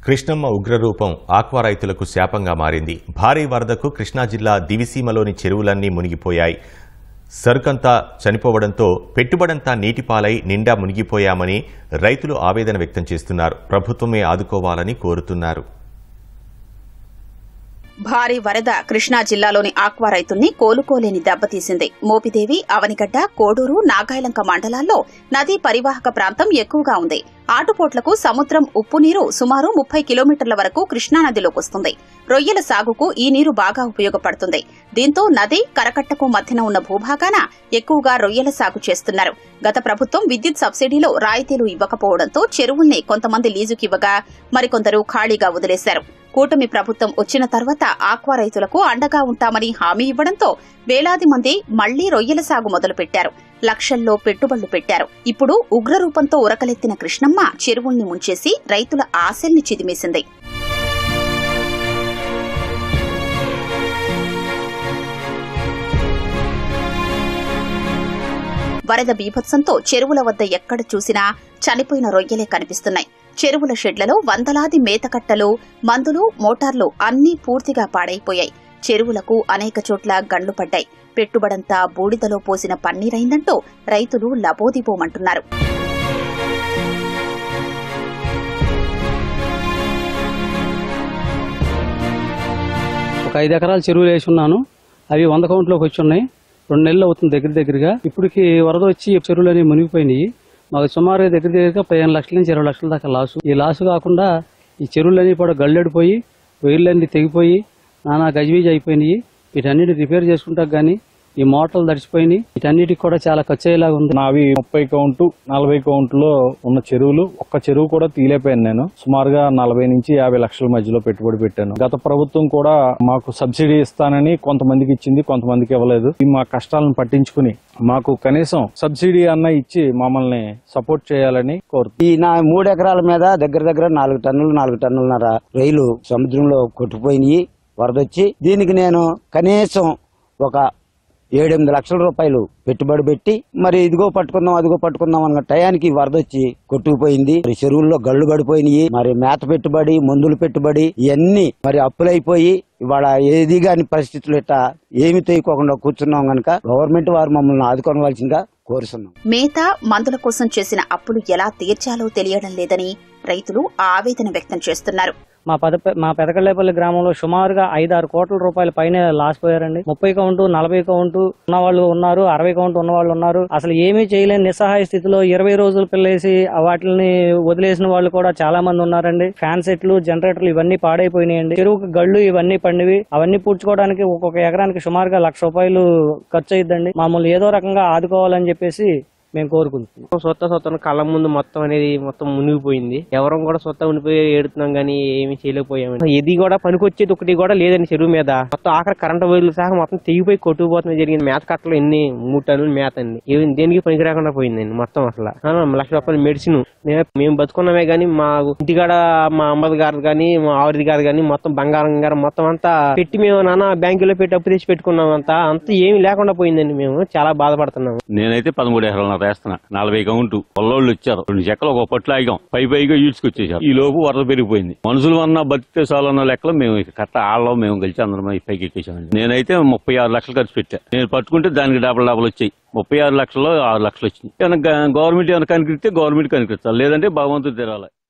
కృష్ణమ్మ ఉగ్రరూపం ఆక్వా రైతులకు శాపంగా మారింది. భారీ వరదకు కృష్ణా జిల్లా దివిసీమలోని చెరువులన్నీ మునిగిపోయాయి. సరుకంతా చనిపోవడంతో పెట్టుబడంతా నీటిపాలై నిండా మునిగిపోయామని రైతులు ఆవేదన వ్యక్తం చేస్తున్నారు. ప్రభుత్వమే ఆదుకోవాలని కోరుతున్నారు. భారీ వరద కృష్ణా జిల్లాలోని ఆక్వా రైతుల్ని కోలుకోలేని దెబ్బతీసింది. మోపిదేవి, అవనిగడ్డ, కోడూరు, నాగాయలంక మండలాల్లో నదీ పరివాహక ప్రాంతం ఎక్కువగా ఉంది. ఆటుపోట్లకు సముద్రం ఉప్పు నీరు సుమారు 30 కిలోమీటర్ల వరకు కృష్ణానదిలోకి వస్తుంది. రొయ్యల సాగుకు ఈ నీరు బాగా ఉపయోగపడుతుంది. దీంతో నది కరకట్టకు మధ్యన ఉన్న భూభాగాన ఎక్కువగా రొయ్యల సాగు చేస్తున్నారు. గత ప్రభుత్వం విద్యుత్ సబ్సిడీలో రాయితీలు ఇవ్వకపోవడంతో చెరువుల్ని కొంతమంది లీజుకివ్వగా మరికొందరు ఖాళీగా వదిలేశారు. కూటమి ప్రభుత్వం వచ్చిన తర్వాత ఆక్వా రైతులకు అండగా ఉంటామని హామీ ఇవ్వడంతో వేలాది మంది మళ్లీ రొయ్యల సాగు మొదలుపెట్టారు. లక్షల్లో పెట్టుబడులు పెట్టారు. ఇప్పుడు ఉగ్రరూపంతో ఉరకలెత్తిన కృష్ణమ్మ చెరువుల్ని ముంచేసి రైతుల ఆశల్ని చిదిమేసింది. వరద బీభత్సంతో చెరువుల వద్ద ఎక్కడ చూసినా చనిపోయిన రొయ్యలే కనిపిస్తున్నాయి. చెరువుల షెడ్లలో వందలాది మేతకట్టలు, మందులు, మోటార్లు అన్నీ పూర్తిగా పాడైపోయాయి. చెరువులకు అనేక చోట్ల గండ్లు పడ్డాయి. పెట్టుబడంతా బూడిదలో పోసిన పన్నీరైందంటూ రైతులు లబోదిబోమంటున్నారు. ఒక 5 ఎకరాల చెరువులు వేసున్నాను. అవి 100 కౌంట్లోకి వచ్చి ఉన్నాయి. 2 నెలలు అవుతుంది దగ్గరగా. ఇప్పటికి వరద వచ్చి చెరువులన్నీ మునిగిపోయినాయి. మాకు సుమారు దగ్గరగా 15 లక్షల నుంచి 20 లక్షల దాకా లాసు. ఈ లాసు కాకుండా ఈ చెరువులన్నీ కూడా గళ్ళెడిపోయి వైర్లన్నీ తెగిపోయి నానా గజిబిజి అయిపోయినాయి. వీటన్నిటి రిపేర్ చేసుకుంటా గానీ ఈ మోటార్లు తడిచిపోయినాయి. వీటన్నిటికి కూడా చాలా ఖర్చు అయ్యేలాగా ఉంది. నావి 30 కౌంటు 40 కౌంట్లో ఉన్న చెరువులు ఒక్క చెరువు కూడా తీలేపోయాను. నేను సుమారుగా 40 నుంచి 50 లక్షల మధ్యలో పెట్టుబడి పెట్టాను. గత ప్రభుత్వం కూడా మాకు సబ్సిడీ ఇస్తానని కొంతమందికి ఇచ్చింది, కొంతమందికి ఇవ్వలేదు. మా కష్టాలను పట్టించుకుని మాకు కనీసం సబ్సిడీ అన్న ఇచ్చి మమ్మల్ని సపోర్ట్ చేయాలని కోరుతుంది. ఈ నా 3 ఎకరాల మీద దగ్గర 4 టన్నులు 4 టన్నులన్నర రొయ్యలు సముద్రంలో కొట్టుకుపోయినాయి వరదొచ్చి. దీనికి నేను కనీసం ఒక 7-8 లక్షల రూపాయలు పెట్టుబడి పెట్టి మరి ఇదిగో పట్టుకుందాం అదిగో పట్టుకుందాం అన్న టయానికి వరదొచ్చి కొట్టుకుపోయింది. మరి చెరువుల్లో గళ్ళు పడిపోయినాయి. మరి మేత పెట్టుబడి, మందులు పెట్టుబడి ఇవన్నీ మరి అప్పులైపోయి ఇవాళ ఏది గాని పరిస్థితులు ఇట్లా ఏమి తోయకోకుండా కూర్చున్నాం గనక గవర్నమెంట్ వారు మమ్మల్ని ఆదుకోవాల్సిందిగా కోరుతున్నాం. మేత, మందుల కోసం చేసిన అప్పులు ఎలా తీర్చాలో తెలియడం లేదని రైతులు ఆవేదన వ్యక్తం చేస్తున్నారు. మా పెదకళ్ళేపల్లి గ్రామంలో సుమారుగా 5-6 కోట్ల రూపాయల పైన లాస్ పోయారండి. 30 కౌంటు 40 కౌంటు ఉన్న వాళ్ళు ఉన్నారు, 60 కౌంటు ఉన్న వాళ్ళు ఉన్నారు. అసలు ఏమీ చేయలేని నిస్సహాయ స్థితిలో 20 రోజులు పిల్లేసి వాటిని వదిలేసిన వాళ్ళు కూడా చాలా మంది ఉన్నారండి. ఫ్యాన్ సెట్లు, జనరేటర్లు ఇవన్నీ పాడైపోయినాయండి. చెరువుకు గళ్ళు ఇవన్నీ పండివి. అవన్నీ పూడ్చుకోవడానికి ఒక్కొక్క ఎకరానికి సుమారుగా 1,00,000 రూపాయలు ఖర్చు అయ్యిద్దండి. మమ్మల్ని ఏదో రకంగా ఆదుకోవాలని చెప్పేసి మేము కోరుకుంటున్నాం. సొత్త కళ్ళ ముందు మొత్తం మునిగిపోయింది. ఎవరం కూడా సొత్త ఉండిపోయి ఏడుతున్నాం గానీ ఏమి చేయలేకపోయాము. ఇది కూడా పనికొచ్చేది ఒకటి కూడా లేదండి. చెరువు మీద మొత్తం ఆఖరి కరెంట్ వైర్లు సహా మొత్తం తెగిపోయి కొట్టుకుపోతుంది జరిగింది. మేత కట్టలు 3 టన్నులు మేత అండి. దేనికి పనికి రాకుండా పోయిందండి మొత్తం. అసలు 1,00,000 రూపాయలు మెడిసిన్ మేము బతుకున్నామే గానీ మా ఇంటికాడ మా అమ్మది గారు గానీ మా ఆవిడ గారు గానీ మొత్తం బంగారం గారు మొత్తం అంతా పెట్టి మేము నాన్న బ్యాంకులో పెట్టి అప్పు తెచ్చి పెట్టుకున్నాం. అంతా ఏమి లేకుండా పోయిందండి. మేము చాలా బాధపడుతున్నాము. నేనైతే 13 ఎకరాలు వేస్తున్నా. 40 కౌంటు పొల్లోళ్ళు వచ్చారు. 2 చెక్కలు ఒక పట్లు ఆగాం. పైగా ఈడ్చుకొచ్చేసారు. ఈ లోపు వరద పెరిగిపోయింది. మనుషులు అన్న బతికే చాలన్న లెక్కలో మేము కట్ట ఆళ్ళలో మేము కలిసి అందరం పైకి ఎక్కేసామండి. నేనైతే 36 లక్షలు ఖర్చు పెట్టా. నేను పట్టుకుంటే దానికి డబల్ వచ్చాయి. 36 లక్షల్లో 6 లక్షలు వచ్చింది. గవర్నమెంట్ ఏమైనా కనిపిస్తే గవర్నమెంట్ కనిపిస్తారు, లేదంటే భగవంతుడు తెరాలి.